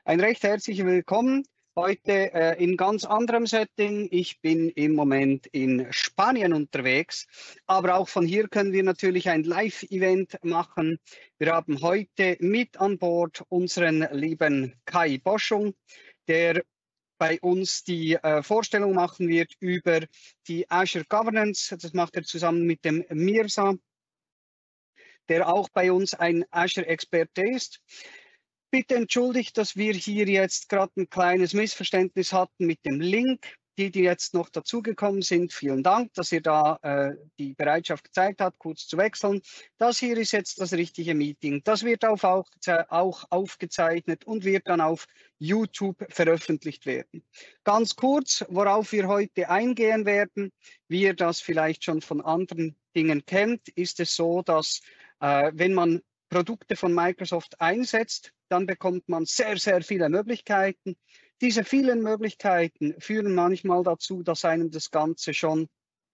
Ein recht herzliches Willkommen heute in ganz anderem Setting. Ich bin im Moment in Spanien unterwegs, aber auch von hier können wir natürlich ein Live-Event machen. Wir haben heute mit an Bord unseren lieben Kai Boschung, der bei uns die Vorstellung machen wird über die Azure Governance. Das macht er zusammen mit dem Mirza, der auch bei uns ein Azure-Experte ist. Bitte entschuldigt, dass wir hier jetzt gerade ein kleines Missverständnis hatten mit dem Link. Die jetzt noch dazugekommen sind, vielen Dank, dass ihr da die Bereitschaft gezeigt habt, kurz zu wechseln. Das hier ist jetzt das richtige Meeting. Das wird auch aufgezeichnet und wird dann auf YouTube veröffentlicht werden. Ganz kurz, worauf wir heute eingehen werden, wie ihr das vielleicht schon von anderen Dingen kennt, ist es so, dass wenn man Produkte von Microsoft einsetzt, dann bekommt man sehr, sehr viele Möglichkeiten. Diese vielen Möglichkeiten führen manchmal dazu, dass einem das Ganze schon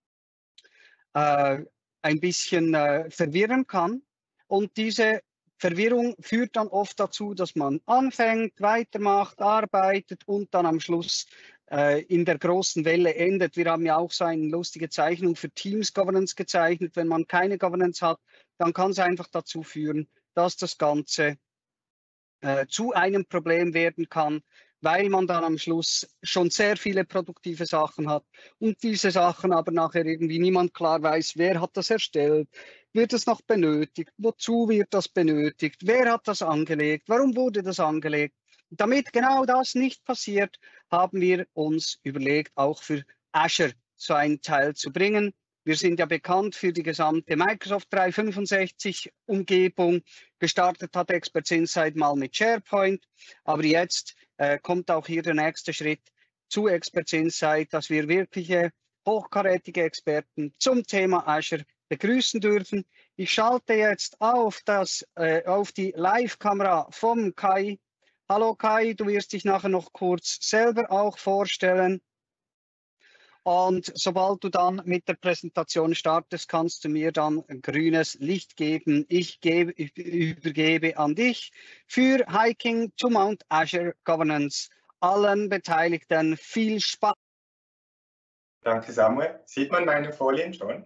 ein bisschen verwirren kann. Und diese Verwirrung führt dann oft dazu, dass man anfängt, weitermacht, arbeitet und dann am Schluss in der großen Welle endet. Wir haben ja auch so eine lustige Zeichnung für Teams Governance gezeichnet. Wenn man keine Governance hat, dann kann es einfach dazu führen, dass das Ganze zu einem Problem werden kann, weil man dann am Schluss schon sehr viele produktive Sachen hat und diese Sachen aber nachher irgendwie niemand klar weiß, wer hat das erstellt, wird es noch benötigt, wozu wird das benötigt, wer hat das angelegt, warum wurde das angelegt. Damit genau das nicht passiert, haben wir uns überlegt, auch für Azure so einen Teil zu bringen. Wir sind ja bekannt für die gesamte Microsoft 365 Umgebung. Gestartet hat Experts Insight mal mit SharePoint, aber jetzt kommt auch hier der nächste Schritt zu Experts Insight, dass wir wirkliche hochkarätige Experten zum Thema Azure begrüßen dürfen. Ich schalte jetzt auf die Live-Kamera vom Kai. Hallo Kai, du wirst dich nachher noch kurz selber auch vorstellen. Und sobald du dann mit der Präsentation startest, kannst du mir dann ein grünes Licht geben. Ich übergebe an dich für Hiking to Mount Azure Governance. Allen Beteiligten viel Spaß. Danke, Samuel. Sieht man meine Folien schon?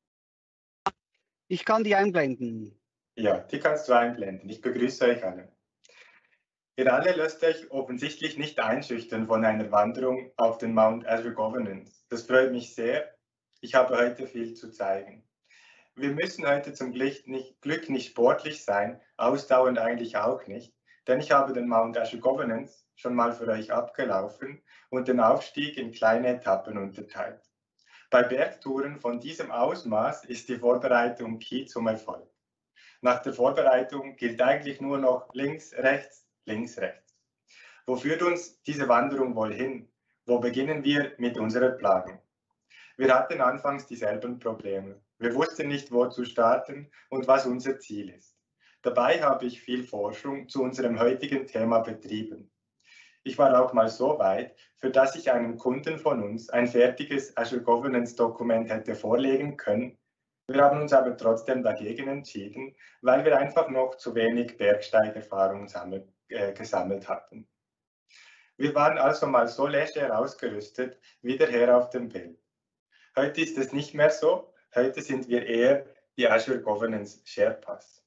Ich kann die einblenden. Ja, die kannst du einblenden. Ich begrüße euch alle. Ihr alle lasst euch offensichtlich nicht einschüchtern von einer Wanderung auf den Mount Azure Governance. Das freut mich sehr. Ich habe heute viel zu zeigen. Wir müssen heute zum Glück nicht sportlich sein, ausdauernd eigentlich auch nicht, denn ich habe den Mount Azure Governance schon mal für euch abgelaufen und den Aufstieg in kleine Etappen unterteilt. Bei Bergtouren von diesem Ausmaß ist die Vorbereitung Key zum Erfolg. Nach der Vorbereitung gilt eigentlich nur noch links, rechts, links, rechts. Wo führt uns diese Wanderung wohl hin? Wo beginnen wir mit unserer Planung? Wir hatten anfangs dieselben Probleme. Wir wussten nicht, wo zu starten und was unser Ziel ist. Dabei habe ich viel Forschung zu unserem heutigen Thema betrieben. Ich war auch mal so weit, für das ich einem Kunden von uns ein fertiges Azure Governance Dokument hätte vorlegen können. Wir haben uns aber trotzdem dagegen entschieden, weil wir einfach noch zu wenig Bergsteigerfahrung gesammelt hatten. Wir waren also mal so leger ausgerüstet wie der Herr auf dem Bild. Heute ist es nicht mehr so, heute sind wir eher die Azure Governance Sherpas.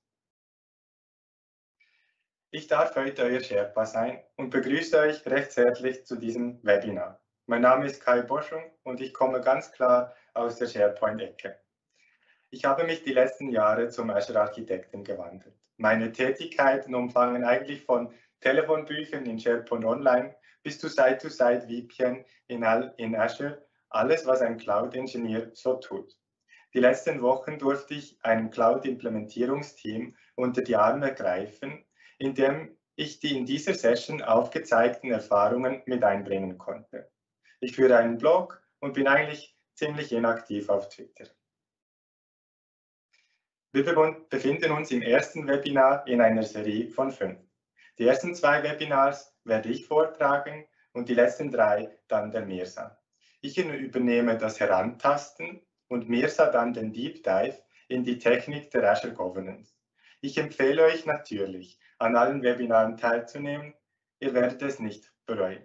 Ich darf heute euer Sherpa sein und begrüße euch recht herzlich zu diesem Webinar. Mein Name ist Kai Boschung und ich komme ganz klar aus der SharePoint-Ecke. Ich habe mich die letzten Jahre zum Azure-Architekten gewandelt. Meine Tätigkeiten umfangen eigentlich von Telefonbüchern in SharePoint Online bis zu Site-to-Site-VPN in Azure, alles, was ein Cloud-Ingenieur so tut. Die letzten Wochen durfte ich einem Cloud-Implementierungsteam unter die Arme greifen, indem ich die in dieser Session aufgezeigten Erfahrungen mit einbringen konnte. Ich führe einen Blog und bin eigentlich ziemlich inaktiv auf Twitter. Wir befinden uns im ersten Webinar in einer Serie von 5. Die ersten 2 Webinars werde ich vortragen und die letzten 3 dann der Mirza. Ich übernehme das Herantasten und Mirza dann den Deep Dive in die Technik der Azure Governance. Ich empfehle euch natürlich, an allen Webinaren teilzunehmen. Ihr werdet es nicht bereuen.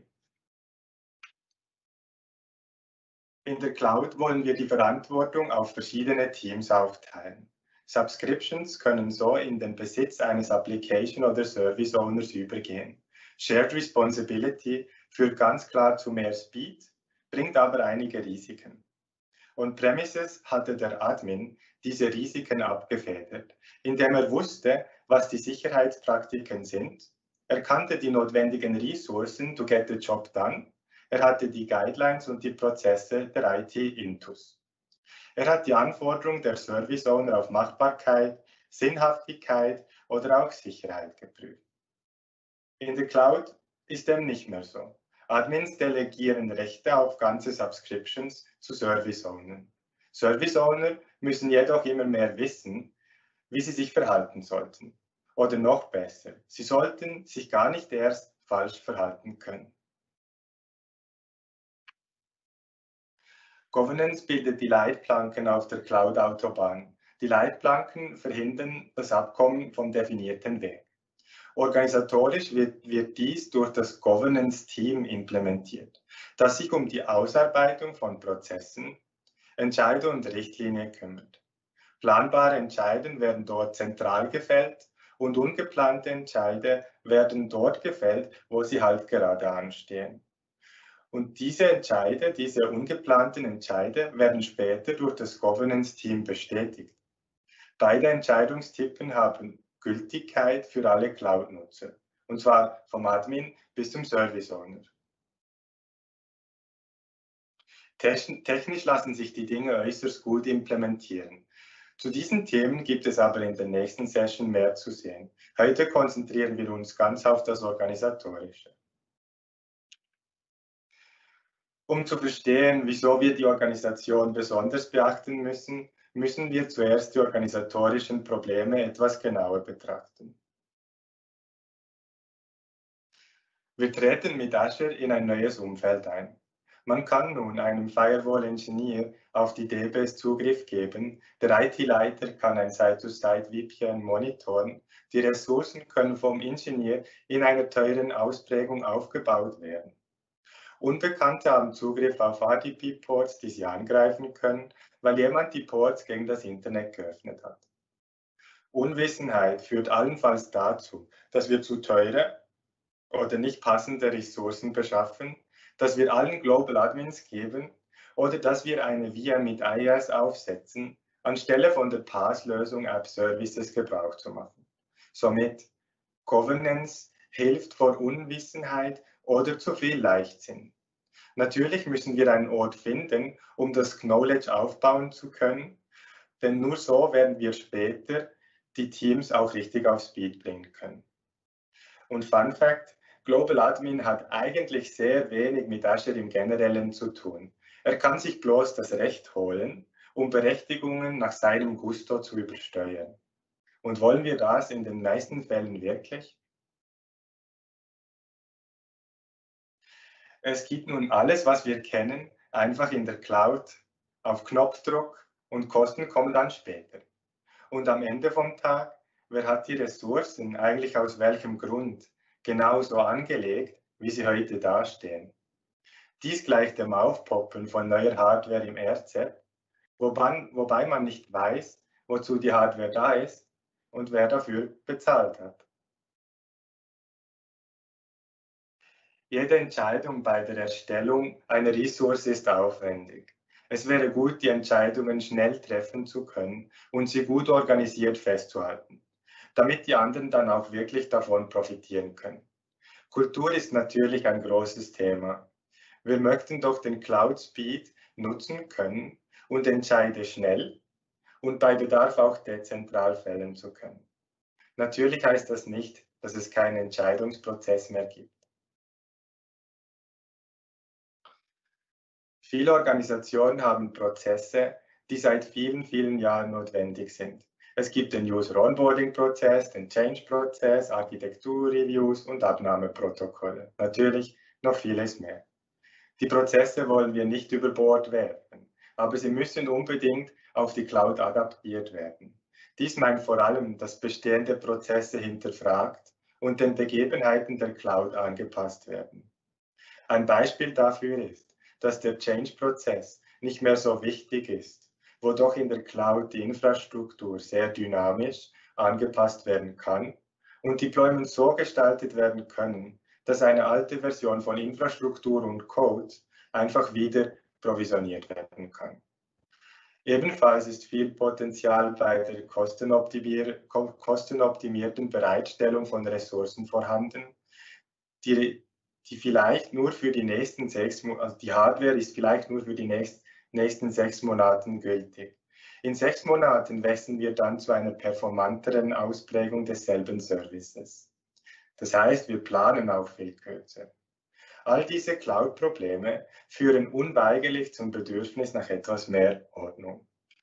In der Cloud wollen wir die Verantwortung auf verschiedene Teams aufteilen. Subscriptions können so in den Besitz eines Application oder Service Owners übergehen. Shared Responsibility führt ganz klar zu mehr Speed, bringt aber einige Risiken. On-Premises hatte der Admin diese Risiken abgefedert, indem er wusste, was die Sicherheitspraktiken sind. Er kannte die notwendigen Ressourcen to get the job done. Er hatte die Guidelines und die Prozesse der IT-Intus. Er hat die Anforderungen der Service Owner auf Machbarkeit, Sinnhaftigkeit oder auch Sicherheit geprüft. In der Cloud ist dem nicht mehr so. Admins delegieren Rechte auf ganze Subscriptions zu Service Ownern. Service Owner müssen jedoch immer mehr wissen, wie sie sich verhalten sollten. Oder noch besser, sie sollten sich gar nicht erst falsch verhalten können. Governance bildet die Leitplanken auf der Cloud-Autobahn. Die Leitplanken verhindern das Abkommen vom definierten Weg. Organisatorisch wird dies durch das Governance-Team implementiert, das sich um die Ausarbeitung von Prozessen, Entscheide und Richtlinien kümmert. Planbare Entscheide werden dort zentral gefällt und ungeplante Entscheide werden dort gefällt, wo sie halt gerade anstehen. Und diese Entscheide, diese ungeplanten Entscheide, werden später durch das Governance-Team bestätigt. Beide Entscheidungstypen haben Gültigkeit für alle Cloud-Nutzer, und zwar vom Admin bis zum Service Owner. Technisch lassen sich die Dinge äußerst gut implementieren. Zu diesen Themen gibt es aber in der nächsten Session mehr zu sehen. Heute konzentrieren wir uns ganz auf das Organisatorische. Um zu verstehen, wieso wir die Organisation besonders beachten müssen, müssen wir zuerst die organisatorischen Probleme etwas genauer betrachten. Wir treten mit Azure in ein neues Umfeld ein. Man kann nun einem Firewall-Engineer auf die DBs Zugriff geben, der IT-Leiter kann ein Site-to-Site-VPN monitoren, die Ressourcen können vom Ingenieur in einer teuren Ausprägung aufgebaut werden. Unbekannte haben Zugriff auf RDP-Ports, die sie angreifen können, weil jemand die Ports gegen das Internet geöffnet hat. Unwissenheit führt allenfalls dazu, dass wir zu teure oder nicht passende Ressourcen beschaffen, dass wir allen Global Admins geben oder dass wir eine VM mit IaaS aufsetzen, anstelle von der PaaS-Lösung App Services Gebrauch zu machen. Somit Governance hilft vor Unwissenheit oder zu viel Leichtsinn. Natürlich müssen wir einen Ort finden, um das Knowledge aufbauen zu können, denn nur so werden wir später die Teams auch richtig auf Speed bringen können. Und Fun Fact, Global Admin hat eigentlich sehr wenig mit Azure im Generellen zu tun. Er kann sich bloß das Recht holen, um Berechtigungen nach seinem Gusto zu übersteuern. Und wollen wir das in den meisten Fällen wirklich? Es gibt nun alles, was wir kennen, einfach in der Cloud, auf Knopfdruck und Kosten kommen dann später. Und am Ende vom Tag, wer hat die Ressourcen eigentlich aus welchem Grund genauso angelegt, wie sie heute dastehen? Dies gleicht dem Aufpoppen von neuer Hardware im RZ, wobei man nicht weiß, wozu die Hardware da ist und wer dafür bezahlt hat. Jede Entscheidung bei der Erstellung einer Ressource ist aufwendig. Es wäre gut, die Entscheidungen schnell treffen zu können und sie gut organisiert festzuhalten, damit die anderen dann auch wirklich davon profitieren können. Kultur ist natürlich ein großes Thema. Wir möchten doch den Cloud Speed nutzen können und Entscheide schnell und bei Bedarf auch dezentral fällen zu können. Natürlich heißt das nicht, dass es keinen Entscheidungsprozess mehr gibt. Viele Organisationen haben Prozesse, die seit vielen, vielen Jahren notwendig sind. Es gibt den User-Onboarding-Prozess, den Change-Prozess, Architektur-Reviews und Abnahmeprotokolle. Natürlich noch vieles mehr. Die Prozesse wollen wir nicht über Bord werfen, aber sie müssen unbedingt auf die Cloud adaptiert werden. Dies meint vor allem, dass bestehende Prozesse hinterfragt und den Begebenheiten der Cloud angepasst werden. Ein Beispiel dafür ist, dass der Change-Prozess nicht mehr so wichtig ist, wo doch in der Cloud die Infrastruktur sehr dynamisch angepasst werden kann und Deployments so gestaltet werden können, dass eine alte Version von Infrastruktur und Code einfach wieder provisioniert werden kann. Ebenfalls ist viel Potenzial bei der kostenoptimierten Bereitstellung von Ressourcen vorhanden, die vielleicht nur für die nächsten die Hardware ist vielleicht nur für die nächsten 6 Monaten gültig. In 6 Monaten wechseln wir dann zu einer performanteren Ausprägung desselben Services. Das heißt, wir planen auch viel kürzer. All diese Cloud-Probleme führen unweigerlich zum Bedürfnis nach etwas mehr Ordnung.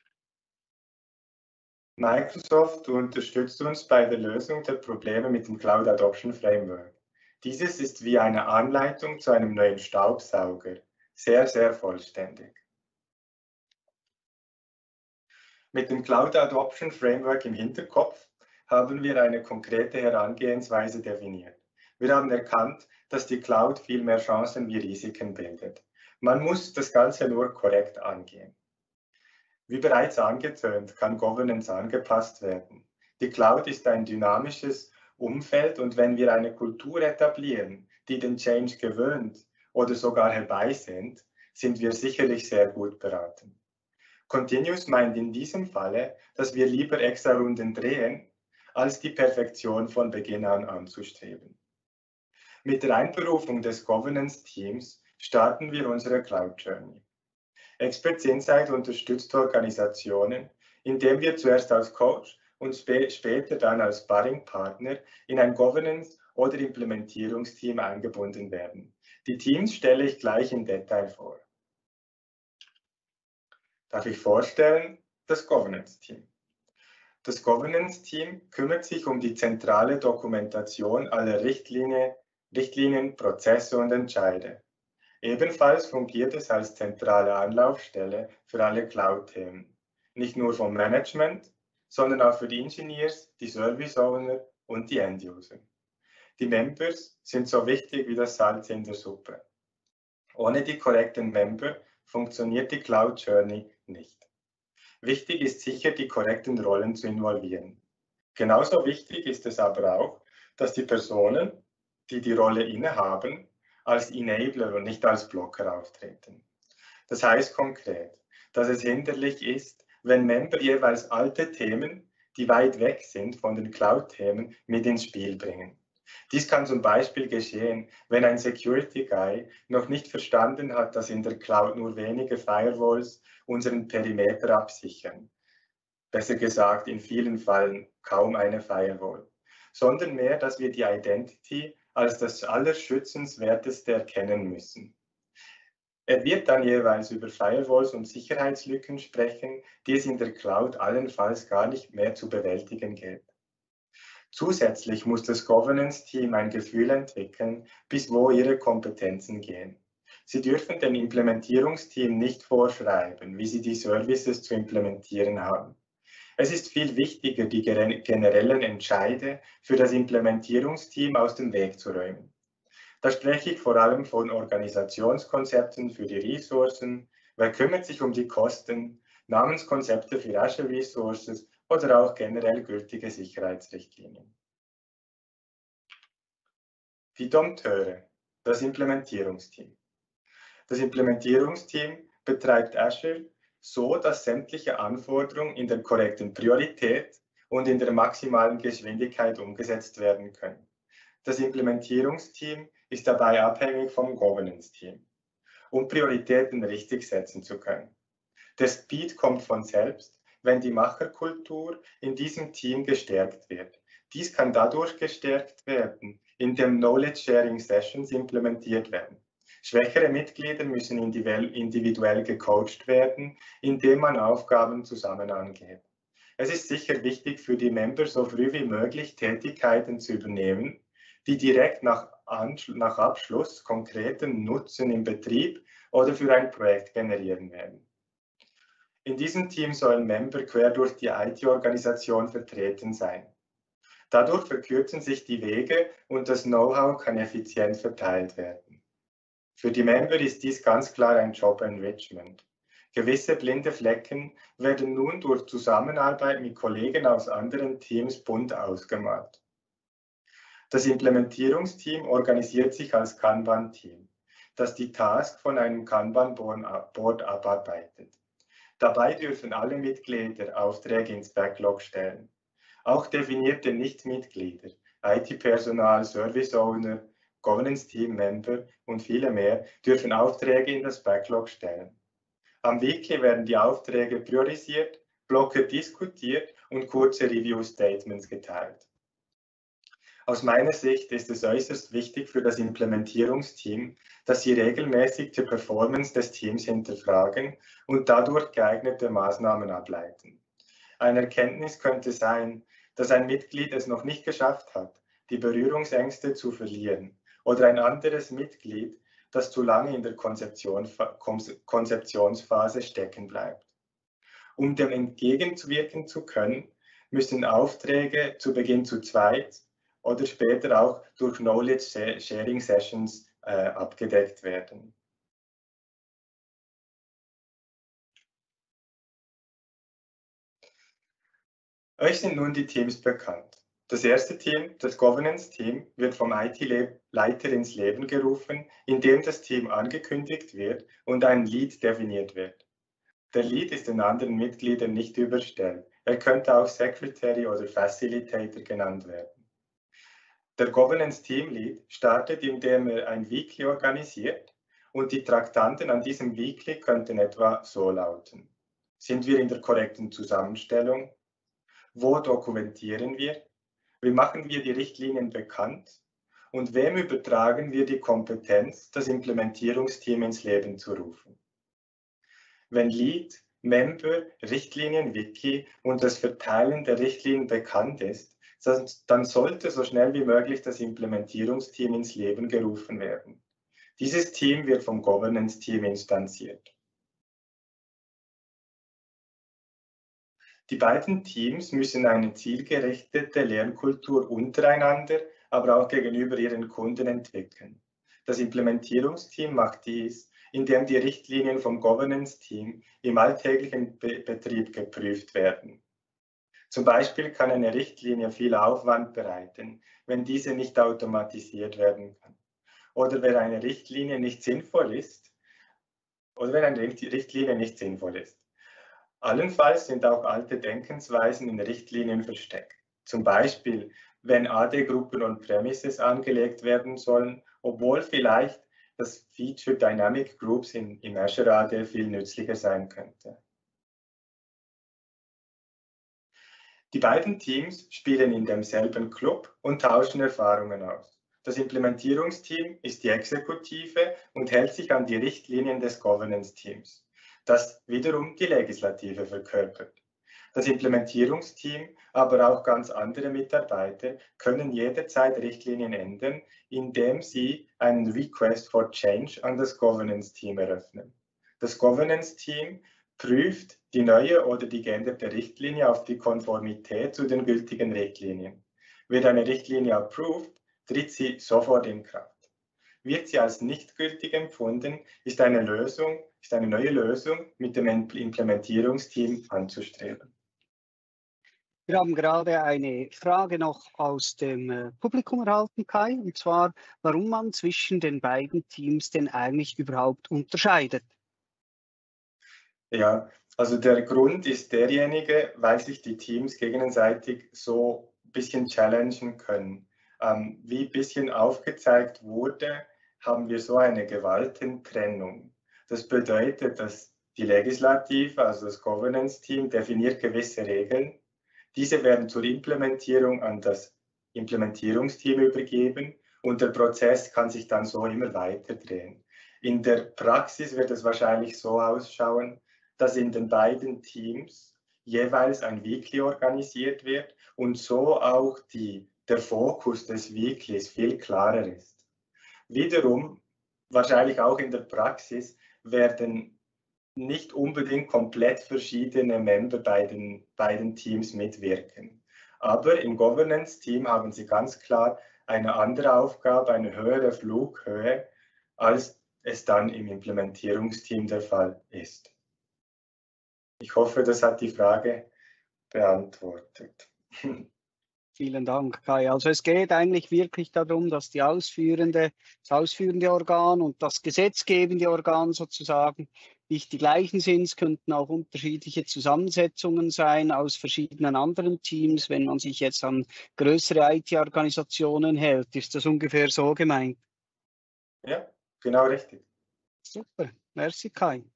Microsoft unterstützt uns bei der Lösung der Probleme mit dem Cloud Adoption Framework. Dieses ist wie eine Anleitung zu einem neuen Staubsauger, sehr, sehr vollständig. Mit dem Cloud Adoption Framework im Hinterkopf haben wir eine konkrete Herangehensweise definiert. Wir haben erkannt, dass die Cloud viel mehr Chancen wie Risiken bildet. Man muss das Ganze nur korrekt angehen. Wie bereits angetönt, kann Governance angepasst werden. Die Cloud ist ein dynamisches Umfeld und wenn wir eine Kultur etablieren, die den Change gewöhnt oder sogar herbeisehnt, sind wir sicherlich sehr gut beraten. Continuous meint in diesem Falle, dass wir lieber extra Runden drehen, als die Perfektion von Beginn an anzustreben. Mit der Einberufung des Governance-Teams starten wir unsere Cloud Journey. Experts Insight unterstützt Organisationen, indem wir zuerst als Coach und später dann als Sparring-Partner in ein Governance- oder Implementierungsteam eingebunden werden. Die Teams stelle ich gleich im Detail vor. Darf ich vorstellen, das Governance-Team. Das Governance-Team kümmert sich um die zentrale Dokumentation aller Richtlinien, Prozesse und Entscheide. Ebenfalls fungiert es als zentrale Anlaufstelle für alle Cloud-Themen, nicht nur vom Management, sondern auch für die Engineers, die Service Owner und die End-User. Die Members sind so wichtig wie das Salz in der Suppe. Ohne die korrekten Member funktioniert die Cloud Journey nicht. Wichtig ist sicher, die korrekten Rollen zu involvieren. Genauso wichtig ist es aber auch, dass die Personen, die die Rolle innehaben, als Enabler und nicht als Blocker auftreten. Das heißt konkret, dass es hinderlich ist, wenn Member jeweils alte Themen, die weit weg sind von den Cloud-Themen, mit ins Spiel bringen. Dies kann zum Beispiel geschehen, wenn ein Security Guy noch nicht verstanden hat, dass in der Cloud nur wenige Firewalls unseren Perimeter absichern. Besser gesagt, in vielen Fällen kaum eine Firewall, sondern mehr, dass wir die Identity als das Allerschützenswerteste erkennen müssen. Er wird dann jeweils über Firewalls und Sicherheitslücken sprechen, die es in der Cloud allenfalls gar nicht mehr zu bewältigen gilt. Zusätzlich muss das Governance-Team ein Gefühl entwickeln, bis wo ihre Kompetenzen gehen. Sie dürfen dem Implementierungsteam nicht vorschreiben, wie sie die Services zu implementieren haben. Es ist viel wichtiger, die generellen Entscheide für das Implementierungsteam aus dem Weg zu räumen. Da spreche ich vor allem von Organisationskonzepten für die Ressourcen, wer kümmert sich um die Kosten, Namenskonzepte für Azure Resources oder auch generell gültige Sicherheitsrichtlinien. Die Dompteure, das Implementierungsteam. Das Implementierungsteam betreibt Azure so, dass sämtliche Anforderungen in der korrekten Priorität und in der maximalen Geschwindigkeit umgesetzt werden können. Das Implementierungsteam ist dabei abhängig vom Governance-Team, um Prioritäten richtig setzen zu können. Der Speed kommt von selbst, wenn die Macherkultur in diesem Team gestärkt wird. Dies kann dadurch gestärkt werden, indem Knowledge-Sharing-Sessions implementiert werden. Schwächere Mitglieder müssen individuell gecoacht werden, indem man Aufgaben zusammen angeht. Es ist sicher wichtig für die Member, so früh wie möglich Tätigkeiten zu übernehmen, die direkt nach Abschluss konkreten Nutzen im Betrieb oder für ein Projekt generieren werden. In diesem Team sollen Member quer durch die IT-Organisation vertreten sein. Dadurch verkürzen sich die Wege und das Know-how kann effizient verteilt werden. Für die Member ist dies ganz klar ein Job Enrichment. Gewisse blinde Flecken werden nun durch Zusammenarbeit mit Kollegen aus anderen Teams bunt ausgemalt. Das Implementierungsteam organisiert sich als Kanban-Team, das die Task von einem Kanban-Board abarbeitet. Dabei dürfen alle Mitglieder Aufträge ins Backlog stellen. Auch definierte Nichtmitglieder, IT-Personal, Service-Owner, Governance-Team-Member und viele mehr dürfen Aufträge in das Backlog stellen. Am Wiki werden die Aufträge priorisiert, Blöcke diskutiert und kurze Review-Statements geteilt. Aus meiner Sicht ist es äußerst wichtig für das Implementierungsteam, dass sie regelmäßig die Performance des Teams hinterfragen und dadurch geeignete Maßnahmen ableiten. Eine Erkenntnis könnte sein, dass ein Mitglied es noch nicht geschafft hat, die Berührungsängste zu verlieren, oder ein anderes Mitglied, das zu lange in der Konzeptionsphase stecken bleibt. Um dem entgegenwirken zu können, müssen Aufträge zu Beginn zu zweit oder später auch durch Knowledge Sharing Sessions abgedeckt werden. Euch sind nun die Teams bekannt. Das erste Team, das Governance-Team, wird vom IT-Leiter ins Leben gerufen, indem das Team angekündigt wird und ein Lead definiert wird. Der Lead ist den anderen Mitgliedern nicht überstellt. Er könnte auch Secretary oder Facilitator genannt werden. Der Governance Team Lead startet, indem er ein Weekly organisiert und die Traktanten an diesem Weekly könnten etwa so lauten. Sind wir in der korrekten Zusammenstellung? Wo dokumentieren wir? Wie machen wir die Richtlinien bekannt? Und wem übertragen wir die Kompetenz, das Implementierungsteam ins Leben zu rufen? Wenn Lead, Member, Richtlinien-Wiki und das Verteilen der Richtlinien bekannt ist, dann sollte so schnell wie möglich das Implementierungsteam ins Leben gerufen werden. Dieses Team wird vom Governance-Team instanziert. Die beiden Teams müssen eine zielgerichtete Lernkultur untereinander, aber auch gegenüber ihren Kunden entwickeln. Das Implementierungsteam macht dies, indem die Richtlinien vom Governance-Team im alltäglichen Betrieb geprüft werden. Zum Beispiel kann eine Richtlinie viel Aufwand bereiten, wenn diese nicht automatisiert werden kann. Oder wenn eine Richtlinie nicht sinnvoll ist. Allenfalls sind auch alte Denkensweisen in Richtlinien versteckt. Zum Beispiel, wenn AD-Gruppen und Premises angelegt werden sollen, obwohl vielleicht das Feature Dynamic Groups im Azure AD viel nützlicher sein könnte. Die beiden Teams spielen in demselben Club und tauschen Erfahrungen aus. Das Implementierungsteam ist die Exekutive und hält sich an die Richtlinien des Governance-Teams, das wiederum die Legislative verkörpert. Das Implementierungsteam, aber auch ganz andere Mitarbeiter können jederzeit Richtlinien ändern, indem sie einen Request for Change an das Governance-Team eröffnen. Das Governance-Team prüft die neue oder die geänderte Richtlinie auf die Konformität zu den gültigen Richtlinien. Wird eine Richtlinie approved, tritt sie sofort in Kraft. Wird sie als nicht gültig empfunden, ist eine neue Lösung mit dem Implementierungsteam anzustreben. Wir haben gerade eine Frage noch aus dem Publikum erhalten, Kai, und zwar, warum man zwischen den beiden Teams denn eigentlich überhaupt unterscheidet. Ja, also der Grund ist derjenige, weil sich die Teams gegenseitig so ein bisschen challengen können. Wie ein bisschen aufgezeigt wurde, haben wir so eine Gewaltentrennung. Das bedeutet, dass die Legislative, also das Governance-Team, definiert gewisse Regeln. Diese werden zur Implementierung an das Implementierungsteam übergeben und der Prozess kann sich dann so immer weiter drehen. In der Praxis wird es wahrscheinlich so ausschauen, dass in den beiden Teams jeweils ein Weekly organisiert wird und so auch der Fokus des Weeklys viel klarer ist. Wiederum, wahrscheinlich auch in der Praxis, werden nicht unbedingt komplett verschiedene Member bei den beiden Teams mitwirken. Aber im Governance-Team haben sie ganz klar eine andere Aufgabe, eine höhere Flughöhe, als es dann im Implementierungsteam der Fall ist. Ich hoffe, das hat die Frage beantwortet. Vielen Dank, Kai. Also es geht eigentlich wirklich darum, dass das ausführende Organ und das gesetzgebende Organ sozusagen nicht die gleichen sind. Es könnten auch unterschiedliche Zusammensetzungen sein aus verschiedenen anderen Teams. Wenn man sich jetzt an größere IT-Organisationen hält, ist das ungefähr so gemeint. Ja, genau richtig. Super, merci Kai.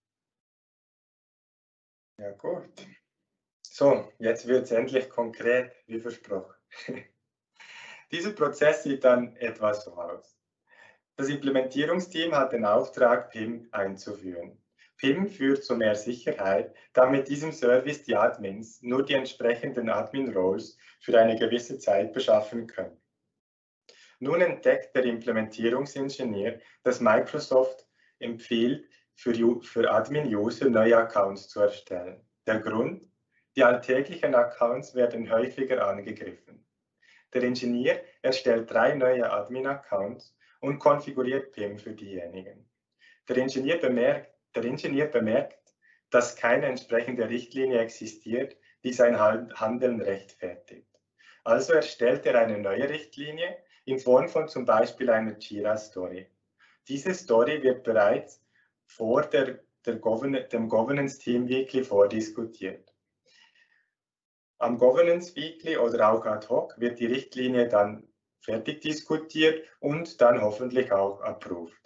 Ja, gut. So, jetzt wird es endlich konkret, wie versprochen. Dieser Prozess sieht dann etwas so aus. Das Implementierungsteam hat den Auftrag, PIM einzuführen. PIM führt zu mehr Sicherheit, da mit diesem Service die Admins nur die entsprechenden Admin-Roles für eine gewisse Zeit beschaffen können. Nun entdeckt der Implementierungsingenieur, dass Microsoft empfiehlt, für Admin-User neue Accounts zu erstellen. Der Grund? Die alltäglichen Accounts werden häufiger angegriffen. Der Ingenieur erstellt 3 neue Admin-Accounts und konfiguriert PIM für diejenigen. Der Ingenieur bemerkt, dass keine entsprechende Richtlinie existiert, die sein Handeln rechtfertigt. Also erstellt er eine neue Richtlinie in Form von zum Beispiel einer Jira-Story. Diese Story wird bereits vor dem Governance Team Weekly vordiskutiert. Am Governance Weekly oder auch ad hoc wird die Richtlinie dann fertig diskutiert und dann hoffentlich auch approved.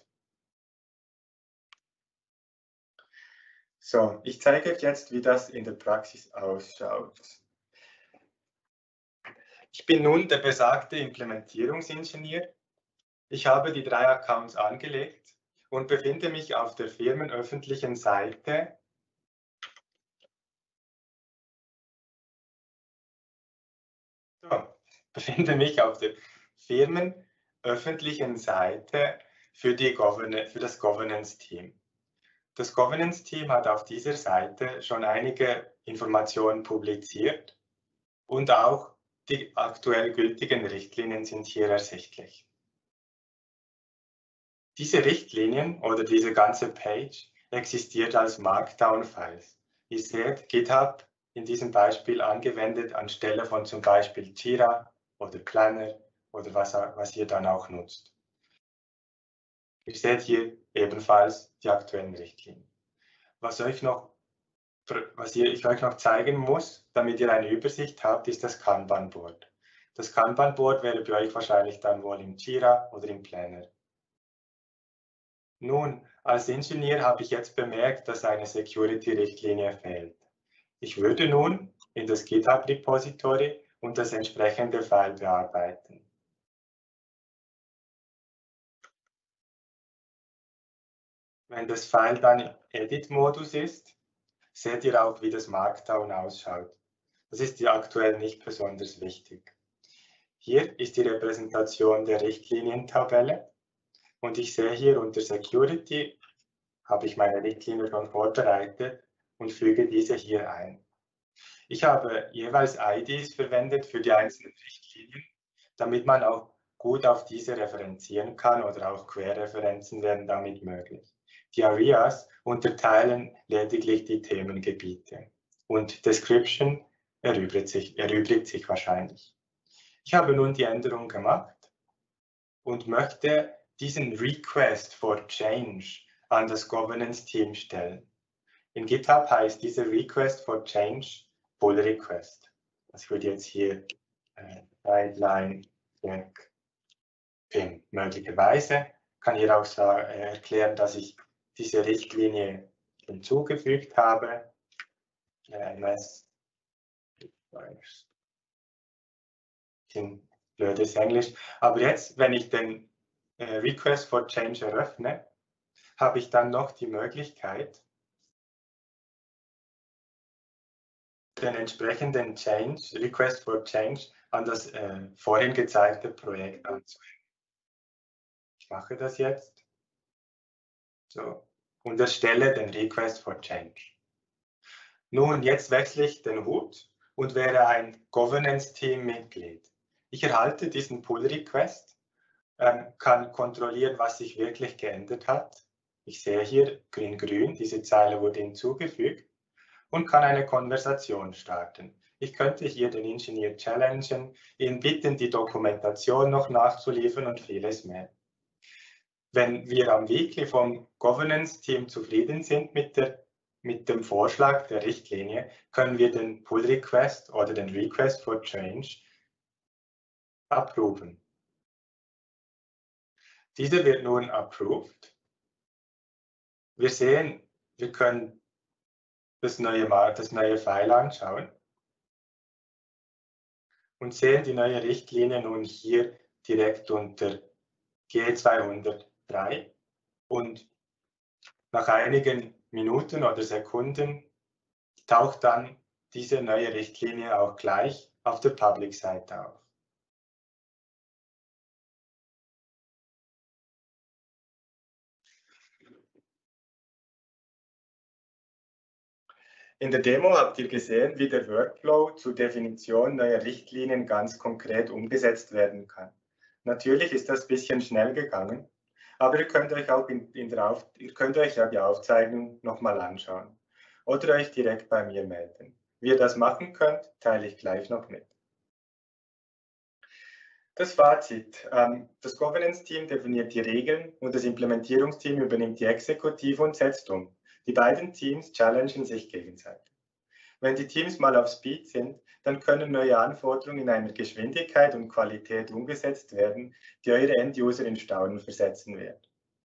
So, ich zeige euch jetzt, wie das in der Praxis ausschaut. Ich bin nun der besagte Implementierungsingenieur. Ich habe die 3 Accounts angelegt und befinde mich auf der firmenöffentlichen Seite . Befinde mich auf der firmenöffentlichen Seite für das Governance-Team. Das Governance-Team hat auf dieser Seite schon einige Informationen publiziert und auch die aktuell gültigen Richtlinien sind hier ersichtlich. Diese Richtlinien oder diese ganze Page existiert als Markdown-Files. Ihr seht, GitHub in diesem Beispiel angewendet anstelle von zum Beispiel Jira oder Planner oder was ihr dann auch nutzt. Ihr seht hier ebenfalls die aktuellen Richtlinien. Was ich euch noch zeigen muss, damit ihr eine Übersicht habt, ist das Kanban-Board. Das Kanban-Board wäre bei euch wahrscheinlich dann wohl im Jira oder im Planner. Nun, als Ingenieur habe ich jetzt bemerkt, dass eine Security-Richtlinie fehlt. Ich würde nun in das GitHub-Repository und das entsprechende File bearbeiten. Wenn das File dann im Edit-Modus ist, seht ihr auch, wie das Markdown ausschaut. Das ist hier aktuell nicht besonders wichtig. Hier ist die Repräsentation der Richtlinientabelle und ich sehe hier unter Security habe ich meine Richtlinie schon vorbereitet und füge diese hier ein. Ich habe jeweils IDs verwendet für die einzelnen Richtlinien, damit man auch gut auf diese referenzieren kann oder auch Querreferenzen werden damit möglich. Die Areas unterteilen lediglich die Themengebiete und Description erübrigt sich wahrscheinlich. Ich habe nun die Änderung gemacht und möchte diesen Request for Change an das Governance-Team stellen. In GitHub heißt dieser Request for Change Pull Request. Das würde jetzt hier Guideline PIM. Möglicherweise kann hier auch erklären, dass ich diese Richtlinie hinzugefügt habe. Blödes Englisch. Aber jetzt, wenn ich den Request for Change eröffne, habe ich dann noch die Möglichkeit, den entsprechenden Request for Change an das vorhin gezeigte Projekt anzuhängen. Ich mache das jetzt. So, und erstelle den Request for Change. Nun, jetzt wechsle ich den Hut und wäre ein Governance-Team-Mitglied. Ich erhalte diesen Pull-Request, kann kontrollieren, was sich wirklich geändert hat. Ich sehe hier grün-grün, diese Zeile wurde hinzugefügt und kann eine Konversation starten. Ich könnte hier den Ingenieur challengen, ihn bitten, die Dokumentation noch nachzuliefern und vieles mehr. Wenn wir am Weekly vom Governance-Team zufrieden sind mit dem Vorschlag der Richtlinie, können wir den Pull-Request oder den Request for Change approven. Dieser wird nun approved. Wir sehen, wir können das neue File anschauen und sehen die neue Richtlinie nun hier direkt unter G203 und nach einigen Minuten oder Sekunden taucht dann diese neue Richtlinie auch gleich auf der Public-Seite auf. In der Demo habt ihr gesehen, wie der Workflow zur Definition neuer Richtlinien ganz konkret umgesetzt werden kann. Natürlich ist das ein bisschen schnell gegangen, aber ihr könnt euch auch die Aufzeichnung nochmal anschauen oder euch direkt bei mir melden. Wie ihr das machen könnt, teile ich gleich noch mit. Das Fazit. Das Governance-Team definiert die Regeln und das Implementierungsteam übernimmt die Exekutive und setzt um. Die beiden Teams challengen sich gegenseitig. Wenn die Teams mal auf Speed sind, dann können neue Anforderungen in einer Geschwindigkeit und Qualität umgesetzt werden, die eure End-User in Staunen versetzen wird.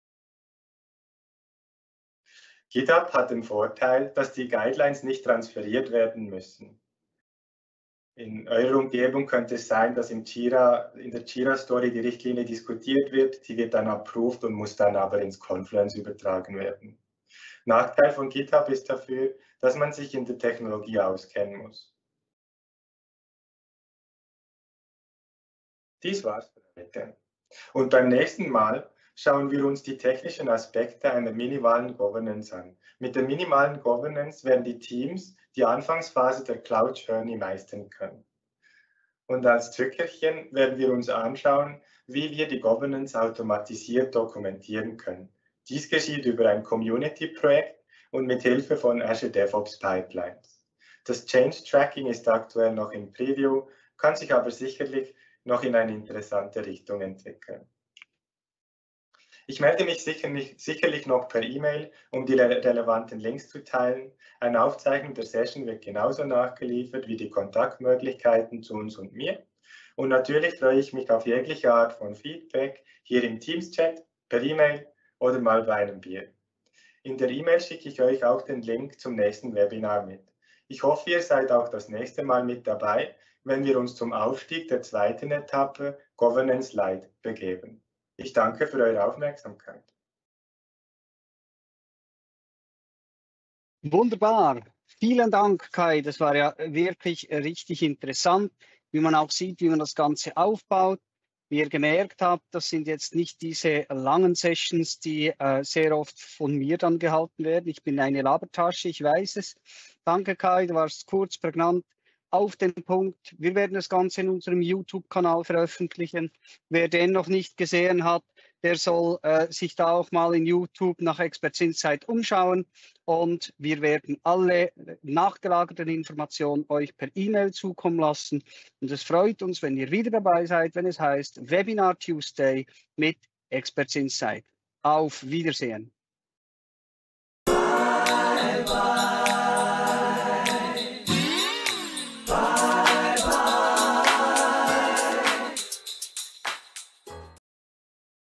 GitHub hat den Vorteil, dass die Guidelines nicht transferiert werden müssen. In eurer Umgebung könnte es sein, dass in der Jira-Story die Richtlinie diskutiert wird, die wird dann approved und muss dann aber ins Confluence übertragen werden. Nachteil von GitHub ist dafür, dass man sich in der Technologie auskennen muss. Dies war's für heute. Und beim nächsten Mal schauen wir uns die technischen Aspekte einer minimalen Governance an. Mit der minimalen Governance werden die Teams die Anfangsphase der Cloud Journey meistern können. Und als Tückerchen werden wir uns anschauen, wie wir die Governance automatisiert dokumentieren können. Dies geschieht über ein Community-Projekt und mit Hilfe von Azure DevOps Pipelines. Das Change Tracking ist aktuell noch im Preview, kann sich aber sicherlich noch in eine interessante Richtung entwickeln. Ich melde mich sicherlich noch per E-Mail, um die relevanten Links zu teilen. Eine Aufzeichnung der Session wird genauso nachgeliefert wie die Kontaktmöglichkeiten zu uns und mir. Und natürlich freue ich mich auf jegliche Art von Feedback hier im Teams-Chat, per E-Mail oder mal bei einem Bier. In der E-Mail schicke ich euch auch den Link zum nächsten Webinar mit. Ich hoffe, ihr seid auch das nächste Mal mit dabei, wenn wir uns zum Aufstieg der zweiten Etappe Governance Lite begeben. Ich danke für eure Aufmerksamkeit. Wunderbar. Vielen Dank, Kai. Das war ja wirklich richtig interessant, wie man auch sieht, wie man das Ganze aufbaut. Wie ihr gemerkt habt, das sind jetzt nicht diese langen Sessions, die sehr oft von mir dann gehalten werden. Ich bin eine Labertasche, ich weiß es. Danke, Kai, du warst kurz, prägnant, auf den Punkt. Wir werden das Ganze in unserem YouTube-Kanal veröffentlichen. Wer den noch nicht gesehen hat, der soll sich da auch mal in YouTube nach Experts Insight umschauen. Und wir werden alle nachgelagerten Informationen euch per E-Mail zukommen lassen. Und es freut uns, wenn ihr wieder dabei seid, wenn es heißt Webinar Tuesday mit Experts Insight. Auf Wiedersehen.